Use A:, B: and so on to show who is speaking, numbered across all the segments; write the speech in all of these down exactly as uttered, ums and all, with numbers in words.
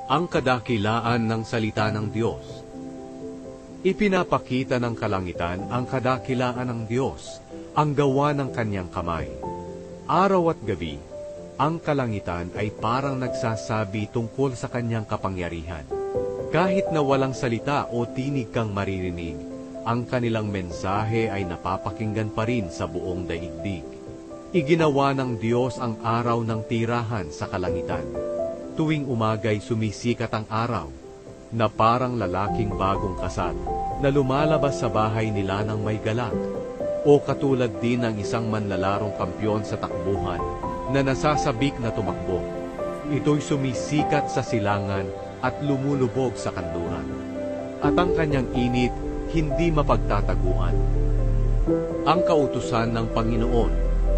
A: Ang kadakilaan ng salita ng Diyos. Ipinapakita ng kalangitan ang kadakilaan ng Diyos, ang gawa ng kanyang kamay. Araw at gabi, ang kalangitan ay parang nagsasabi tungkol sa kanyang kapangyarihan. Kahit na walang salita o tinig kang maririnig, ang kanilang mensahe ay napapakinggan pa rin sa buong daigdig. Iginawa ng Diyos ang araw ng tirahan sa kalangitan. Tuwing umagay sumisikat ang araw, na parang lalaking bagong kasal, na lumalabas sa bahay nila ng may galak, o katulad din ng isang manlalarong kampyon sa takbuhan, na nasasabik na tumakbo. Ito'y sumisikat sa silangan at lumulubog sa kanluran. At ang kanyang init, hindi mapagtataguan. Ang kautusan ng Panginoon.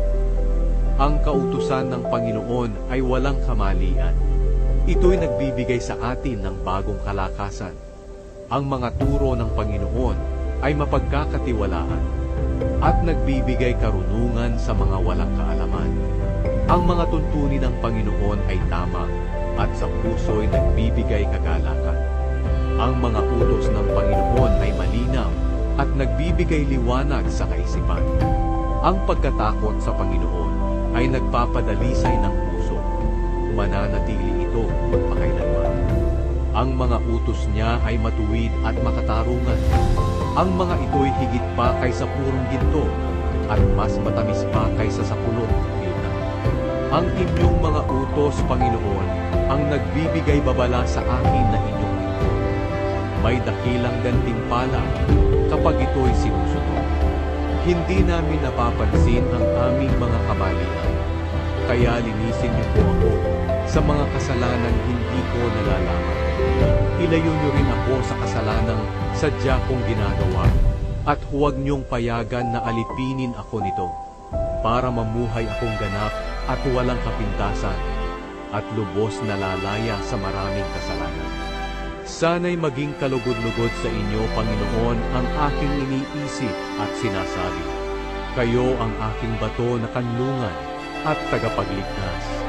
A: Ang kautusan ng Panginoon ay walang kamalian. Ito'y nagbibigay sa atin ng bagong kalakasan. Ang mga turo ng Panginoon ay mapagkakatiwalaan at nagbibigay karunungan sa mga walang kaalaman. Ang mga tuntunin ng Panginoon ay tama at sa puso'y nagbibigay kagalakan. Ang mga utos ng Panginoon ay malinaw at nagbibigay liwanag sa kaisipan. Ang pagkatakot sa Panginoon ay nagpapadalisay ng puso. Mananatili ito magpakailanman. Ang mga utos niya ay matuwid at makatarungan. Ang mga ito'y higit pa kaysa purong ginto at mas matamis pa kaysa sa pulong yuta. Ang inyong mga utos, Panginoon, ang nagbibigay babala sa akin na inyong lingkod. May dakilang gantimpala kapag ito'y sinusunod. Hindi namin napapansin ang aming mga kamalian, kaya linisin niyo po ako sa mga kasalanang hindi ko nalalaman. Ilayo niyo rin ako sa kasalanang sadya kong ginagawa, at huwag niyong payagan na alipinin ako nito, para mamuhay akong ganap at walang kapintasan, at lubos na lalaya sa maraming kasalanan. Sana'y maging kalugod-lugod sa inyo, Panginoon, ang aking iniisip at sinasabi. Kayo ang aking bato na kanlungan at tagapagligtas.